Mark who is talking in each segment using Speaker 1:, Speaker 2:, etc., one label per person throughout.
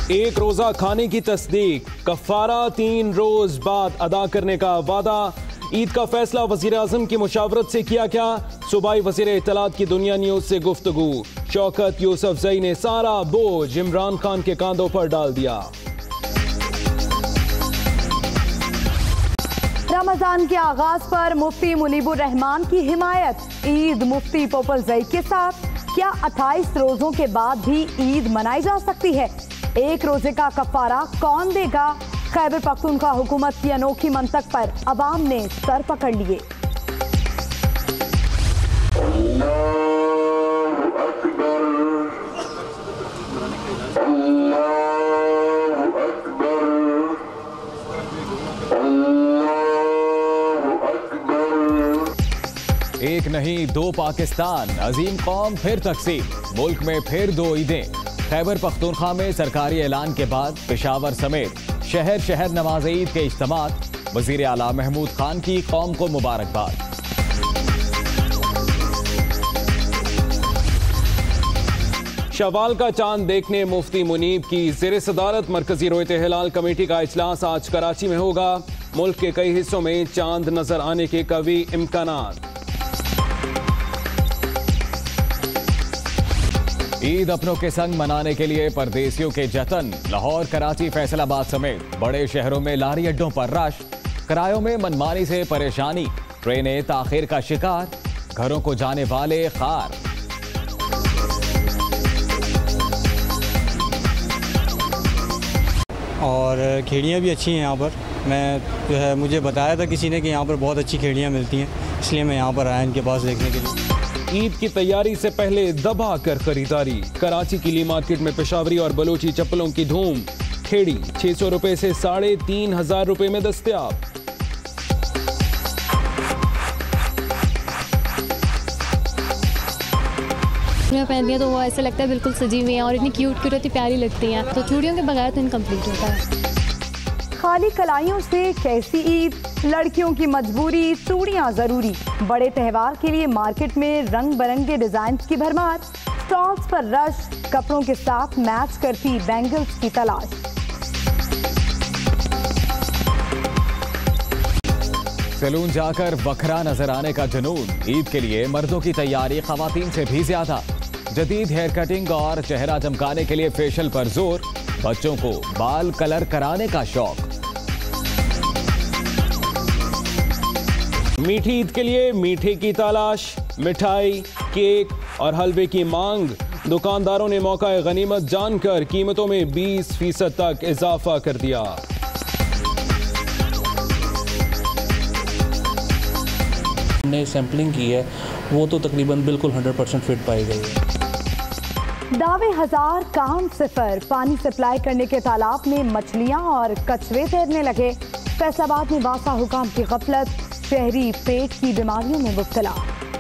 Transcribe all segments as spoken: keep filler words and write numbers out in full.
Speaker 1: एक रोजा खाने की तस्दीक, कफारा तीन रोज बाद अदा करने का वादा। ईद का फैसला वजीर आजम की मुशावरत से किया क्या? सूबाई वजीर इत्तलात की दुनिया न्यूज से गुफ्तगू। शौकत यूसुफजई ने सारा बोझ इमरान खान के कांधों पर डाल दिया।
Speaker 2: रमजान के आगाज पर मुफ्ती मुनीबुर रहमान की हिमायत। ईद मुफ्ती पोपलजई के साथ। क्या अट्ठाईस रोजों के बाद भी ईद मनाई जा सकती है? एक रोजे का कफारा कौन देगा? खैबर पख्तूनख्वा हुकूमत की अनोखी मंतक पर अवाम ने सर पकड़ लिए।
Speaker 3: एक नहीं दो पाकिस्तान, अजीम कौम फिर तकसीम, मुल्क में फिर दो ईदें। खैबर पख्तूनख्वा में सरकारी ऐलान के बाद पेशावर समेत शहर शहर नमाज ईद के इज्तिमात। वजीर आला महमूद खान की कौम को मुबारकबाद।
Speaker 1: शवाल का चांद देखने मुफ्ती मुनीब की ज़ेरे सदारत मरकजी रोयत हिलाल कमेटी का इजलास आज कराची में होगा। मुल्क के कई हिस्सों में चांद नजर आने के कवी इम्कानात।
Speaker 3: ईद अपनों के संग मनाने के लिए परदेसियों के जतन। लाहौर, कराची, फैसलाबाद समेत बड़े शहरों में लारी अड्डों पर रश। किरायों में मनमानी से परेशानी, ट्रेनें ताखिर का शिकार, घरों को जाने वाले खार।
Speaker 4: और खेड़ियाँ भी अच्छी हैं यहाँ पर। मैं जो है मुझे बताया था किसी ने कि यहाँ पर बहुत अच्छी खेड़ियाँ मिलती हैं, इसलिए मैं यहाँ पर आया इनके पास देखने के लिए।
Speaker 1: ईद की तैयारी से पहले दबा कर खरीदारी। कराची की ली मार्केट में पेशावरी और बलोची चप्पलों की धूम। खेड़ी छह सौ रुपए से साढ़े तीन हजार रुपए में दस्तयाब।
Speaker 5: चूड़ियाँ पहनती हैं तो वो ऐसा लगता है बिल्कुल सजी हुई हैं और इतनी क्यूट क्यूट होती प्यारी लगती हैं। तो चूड़ियों के बगैर तो इनकम्प्लीट होता है।
Speaker 2: खाली कलाइयों से कैसी ईद? लड़कियों की मजबूरी, चूड़ियां जरूरी। बड़े त्योहार के लिए मार्केट में रंग बिरंगे डिजाइन की भरमार। स्टॉल्स पर रश, कपड़ों के साथ मैच करती बैंगल्स की तलाश।
Speaker 3: सैलून जाकर बखरा नजर आने का जुनून। ईद के लिए मर्दों की तैयारी खवातीन से भी ज्यादा। जदीद हेयर कटिंग और चेहरा चमकाने के लिए फेशियल पर जोर। बच्चों को बाल कलर कराने का शौक।
Speaker 1: मीठी ईद के लिए मीठे की तलाश। मिठाई, केक और हलवे की मांग। दुकानदारों ने मौका गनीमत जानकर कीमतों में बीस फीसद तक इजाफा कर दिया।
Speaker 6: हमने सैंपलिंग की है, वो तो तकरीबन बिल्कुल हंड्रेड परसेंट फिट पाई गई है।
Speaker 2: दावे हजार, काम सिफर। पानी सप्लाई करने के तालाब में मछलियां और कचरे तैरने लगे। फैसलाबाद में वासा हुकाम की गफलत, शहरी पेट की बीमारियों में मुब्तला।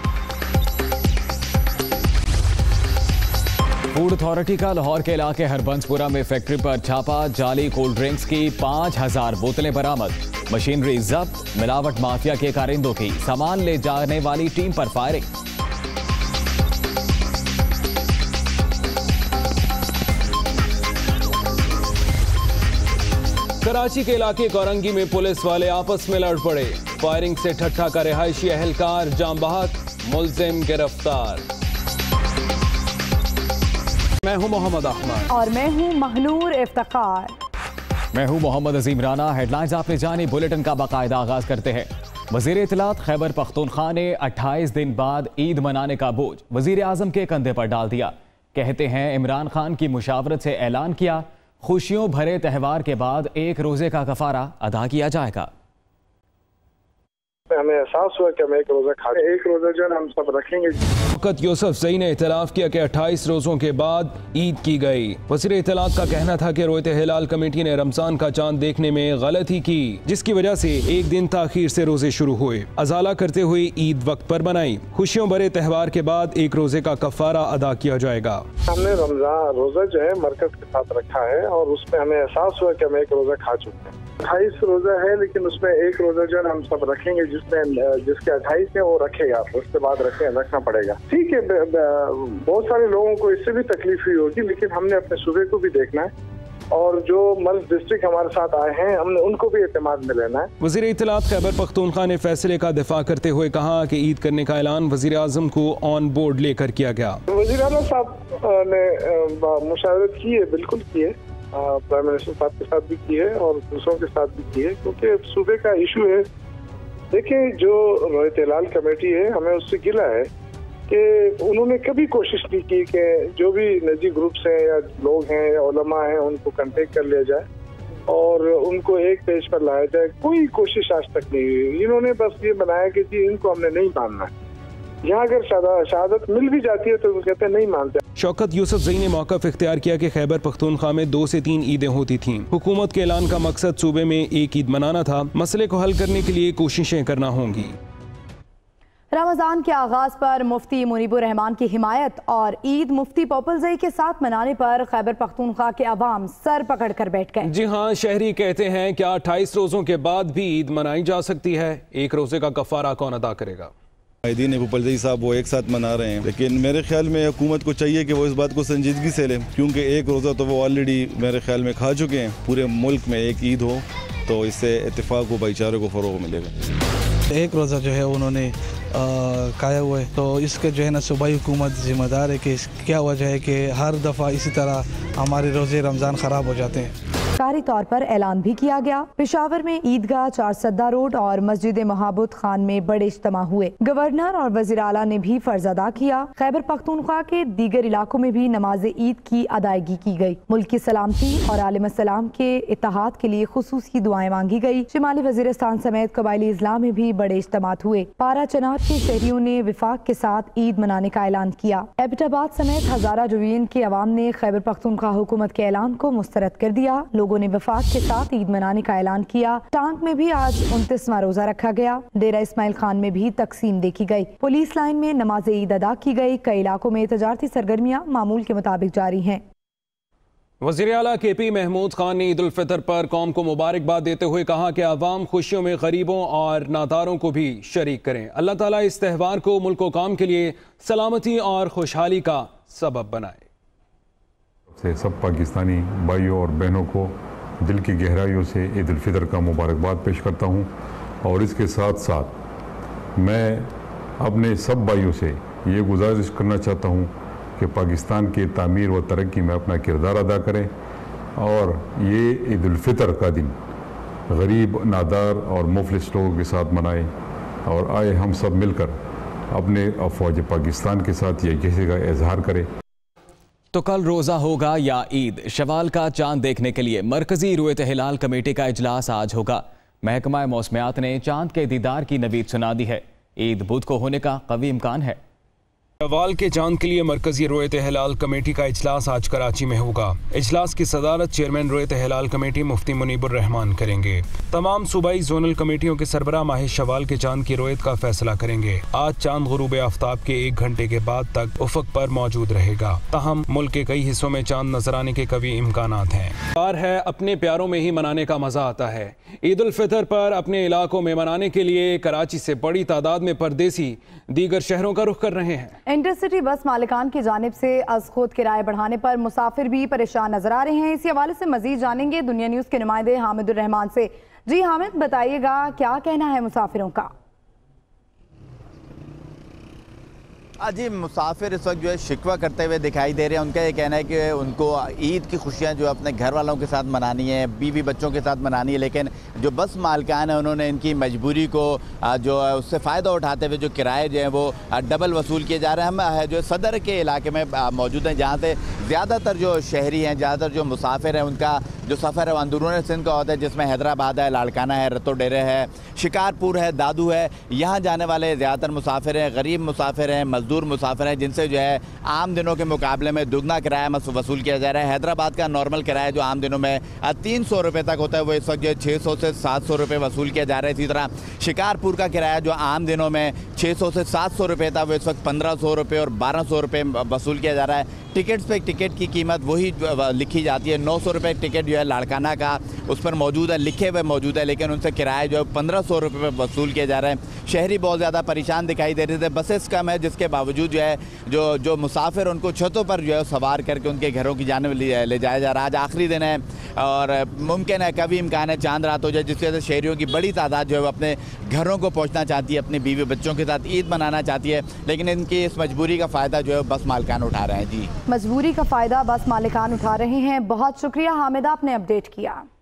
Speaker 3: फूड अथॉरिटी का लाहौर के इलाके हरबंसपुरा में फैक्ट्री पर छापा। जाली कोल्ड ड्रिंक्स की पांच हजार बोतलें बरामद। मशीनरी जब्त। मिलावट माफिया के कारिंदों की सामान ले जाने वाली टीम पर फायरिंग।
Speaker 1: कराची के इलाके कोरंगी में पुलिस वाले आपस में लड़ पड़े। फायरिंग से ठट्ठा का रिहायशी अहलकार जाम बहक, मुल्जिम गिरफ्तार। मैं हूं मोहम्मद अहमद
Speaker 2: और मैं हूं महनूर इफ्तिखार।
Speaker 3: मैं हूं मोहम्मद अजीम राना। हेडलाइंस आपने जानी, बुलेटिन का बाकायदा आगाज करते हैं। वजीर इत्तलात खैबर पख्तूनख्वा ने अट्ठाईस दिन बाद ईद मनाने का बोझ वजीर आजम के कंधे पर डाल दिया। कहते हैं इमरान खान की मुशावरत से ऐलान किया, खुशियों भरे त्यौहार के बाद एक रोजे का कफारा अदा किया जाएगा।
Speaker 7: हमें एहसास हुआ कि हम एक रोजा खा एक रोजा जो है हम सब रखेंगे।
Speaker 1: शौकत यूसुफजई ने इतलाफ किया कि अट्ठाईस रोजों के बाद ईद की गई। वज़ीर इत्तलात का कहना था कि रोयत हिलाल कमेटी ने रमजान का चांद देखने में गलती की, जिसकी वजह से एक दिन ताखीर से रोजे शुरू हुए। अजाला करते हुए ईद वक्त पर बनाई। खुशियों भरे त्यौहार के बाद एक रोजे का कफारा अदा किया जाएगा।
Speaker 7: हमने रमजान रोजा जो है मरकज के साथ रखा है और उसमें हमें एहसास हुआ कि हम एक रोजा खा चुके हैं। अट्ठाईस रोजा है लेकिन उसमें एक रोजा जो है हम सब रखेंगे, जिसमें जिसके अट्ठाईस है वो रखेगा, उसके बाद रखे रखना पड़ेगा। ठीक है, बहुत सारे लोगों को इससे भी तकलीफ हुई होगी, लेकिन हमने अपने सूबे को भी देखना है और जो मल्क डिस्ट्रिक्ट हमारे साथ आए हैं हमने उनको भी एतमाद में लेना है।
Speaker 1: वज़ीर इत्तलात खैबर पख्तूनख्वा ने फैसले का दिफा करते हुए कहा कि ईद करने का ऐलान वज़ीर आज़म को ऑन बोर्ड लेकर किया गया।
Speaker 7: वज़ीर आला साहब ने मुशावरत की है, बिल्कुल की है, प्राइम मिनिस्टर साहब के साथ भी की है और दूसरों के साथ भी की है, क्योंकि सूबे का इशू है। देखिए, जो रोयत हिलाल कमेटी है हमें उससे गिला है कि उन्होंने कभी कोशिश नहीं की कि जो भी निजी ग्रुप्स हैं या लोग हैं या उलमा हैं उनको कांटेक्ट कर लिया जाए और उनको एक पेज पर लाया जाए। कोई कोशिश आज तक नहीं हुई। इन्होंने बस ये बनाया कि जी इनको हमने नहीं मानना है। यहाँ अगर शहादत मिल भी जाती है तो वो कहते हैं नहीं मानते।
Speaker 1: शौकत यूसुफजई ने मौक़िफ़ इख्तियार किया कि खैबर पख्तूनख्वा में दो से तीन ईदें होती थीं। हुकूमत के ऐलान का मकसद सूबे में एक ईद मनाना था। मसले को हल करने के लिए कोशिशें करना होंगी।
Speaker 2: रमज़ान के आगाज़ पर मुफ्ती मुनीबुर रहमान की हिमायत और ईद मुफ्ती पोपलजई के साथ मनाने पर खैबर पख्तूनख्वा के अवाम सर पकड़ कर बैठ गए।
Speaker 1: जी हाँ, शहरी कहते हैं क्या अट्ठाईस रोज़ों के बाद भी ईद मनाई जा सकती है? एक रोज़े का कफ़ारा कौन अदा करेगा?
Speaker 8: दीन पोपलजई साहब वो एक साथ मना रहे हैं, लेकिन मेरे ख्याल में हुकूमत को चाहिए कि वो इस बात को संजीदगी से लें, क्योंकि एक रोज़ा तो वो ऑलरेडी मेरे ख्याल में खा चुके हैं। पूरे मुल्क में एक ईद हो तो इससे इत्तेफाक व भाईचारे को फ़रोग़ मिलेगा।
Speaker 9: एक रोज़ा जो है उन्होंने काया हुआ है, तो इसके जो है ना सूबाई हुकूमत जिम्मेदार है कि क्या वजह है कि हर दफ़ा इसी तरह हमारे रोज़े रमज़ान ख़राब हो जाते हैं।
Speaker 2: सरकारी तौर पर ऐलान भी किया गया। पेशावर में ईदगाह, चार सद्दा रोड और मस्जिद महाबूद खान में बड़े इज्तिमा हुए। गवर्नर और वज़ीर आला ने भी फर्ज अदा किया। खैबर पख्तूनख्वा के दीगर इलाकों में भी नमाज ईद की अदायगी की गई। मुल्क की सलामती और आलम सलाम के इत्तेहाद के लिए खुसूसी दुआएं मांगी गई। शिमाली वजीरिस्तान समेत कबायली इजला में भी बड़े इज्तिमात हुए। पारा चनाब के शहरियों ने विफाक के साथ ईद मनाने का ऐलान किया। एबटाबाद समेत हजारा डिवीजन के अवाम ने खैबर पख्तूनख्वा हुकूमत के ऐलान को मुस्तरद कर दिया। लोगों ने वफाक के साथ ईद मनाने का ऐलान किया। टांग में भी आज उनतीसवां रोजा रखा गया। डेरा इस्माइल खान में भी तकसीम देखी गई। पुलिस लाइन में नमाज ईद अदा की गई। कई इलाकों में तजारती सरगर्मियां मामूल के मुताबिक जारी हैं।
Speaker 1: वज़ीर आला के पी महमूद खान ने ईद उल फितर पर कौम को मुबारकबाद देते हुए कहा कि अवाम खुशियों में गरीबों और नादारों को भी शरीक करें। अल्लाह ताला इस त्यौहार को मुल्क व कौम के लिए सलामती और खुशहाली का सबब बनाए।
Speaker 10: से सब पाकिस्तानी भाइयों और बहनों को दिल की गहराइयों से ईद उल फितर का मुबारकबाद पेश करता हूँ और इसके साथ साथ मैं अपने सब भाइयों से ये गुजारिश करना चाहता हूँ कि पाकिस्तान की तामीर व तरक्की में अपना किरदार अदा करें और ये ईद उल फितर का दिन गरीब, नादार और मुफलिस लोगों के साथ मनाएं और आए हम सब मिलकर अपने अफवाज पाकिस्तान के साथ ये किसी का इजहार करें।
Speaker 3: तो कल रोज़ा होगा या ईद? शवाल का चांद देखने के लिए मरकजी रोयत हिलाल कमेटी का इजलास आज होगा। महकमा मौसमियात ने चांद के दीदार की नवीद सुना दी है। ईद बुध को होने का कवी इम्कान है।
Speaker 1: शवाल के चांद के लिए मरकजी रोयत हिलाल कमेटी का इजलास आज कराची में होगा। इजलास की सदारत चेयरमैन रोयत हिलाल कमेटी मुफ्ती मुनीबुर रहमान करेंगे। तमाम सूबाई जोनल कमेटियों के सरबराह माह शवाल के चांद की रोयत का फैसला करेंगे। आज चांद गुरूब आफ्ताब के एक घंटे के बाद तक उफक पर मौजूद रहेगा। ताहम मुल्क के कई हिस्सों में चांद नजर आने के कभी इम्कानात हैं। बार है अपने प्यारों में ही मनाने का मजा आता है। ईद उल फितर पर अपने इलाकों में मनाने के लिए कराची से बड़ी तादाद में परदेसी दीगर शहरों का रुख कर रहे हैं।
Speaker 2: इंटरसिटी बस मालिकान की जानिब से अज खुद किराए बढ़ाने पर मुसाफिर भी परेशान नजर आ रहे हैं। इसी हवाले से मजीद जानेंगे दुनिया न्यूज के नुमाइंदे हामिदुर रहमान से। जी हामिद, बताइएगा क्या कहना है मुसाफिरों का?
Speaker 11: जी, मुसाफिर इस वक्त जो है शिकवा करते हुए दिखाई दे रहे हैं। उनका ये कहना है कि उनको ईद की खुशियां जो अपने घर वालों के साथ मनानी है, बीवी बच्चों के साथ मनानी है, लेकिन जो बस मालिकान है उन्होंने इनकी मजबूरी को जो है उससे फ़ायदा उठाते हुए जो किराए जो हैं वो डबल वसूल किए जा रहे हैं। हम जो सदर के इलाके में मौजूद हैं, जहाँ से ज़्यादातर जो शहरी हैं, ज़्यादातर जो मुसाफिर हैं, उनका जो सफ़र है वो अंदरून सिंध का होता है, जिसमें हैदराबाद है, लाड़काना है, रतो डेरे है, शिकारपुर है, दादू है। यहाँ जाने वाले ज़्यादातर मुसाफिर हैं, गरीब मुसाफिर हैं, मजदूर मुसाफिर हैं, जिनसे जो है आम दिनों के मुकाबले में दुगना किराया वसूल किया जा रहा है। हैदराबाद का नॉर्मल किराया जो आम दिनों में तीन सौ रुपये तक होता है, वो इस वक्त जो है छः सौ से सात सौ रुपये वसूल किया जा रहा है। इसी तरह शिकारपुर का किराया जो आम दिनों में छः सौ से सात सौ रुपये था, वो इस वक्त पंद्रह सौ रुपये और बारह सौ रुपये वसूल किया जा रहा है। टिकट्स पे टिकट की कीमत वही लिखी जाती है। नौ सौ रुपये टिकट जो है लाड़काना का उस पर मौजूद है, लिखे हुए मौजूद है, लेकिन उनसे किराया जो है पंद्रह सौ रुपये वसूल किया जा रहा है। शहरी बहुत ज़्यादा परेशान दिखाई दे रहे थे। बसेस कम है, जिसके बावजूद जो है जो जो मुसाफिर उनको छतों पर जो है सवार करके उनके घरों की जाने ले, ले जाया जा रहा है। आज आखिरी दिन है और मुमकिन है कभी इम्कान है चांद रात हो जाए, जिसकी वजह से शहरियों की बड़ी तादाद जो है वो अपने घरों को पहुँचना चाहती है, अपने बीवी बच्चों के साथ ईद मनाना चाहती है, लेकिन इनकी इस मजबूरी का फ़ायदा जो है बस मालिकान उठा रहे हैं। जी,
Speaker 2: मजबूरी का फ़ायदा बस मालिकान उठा रहे हैं। बहुत शुक्रिया हामिदा, आपने अपडेट किया।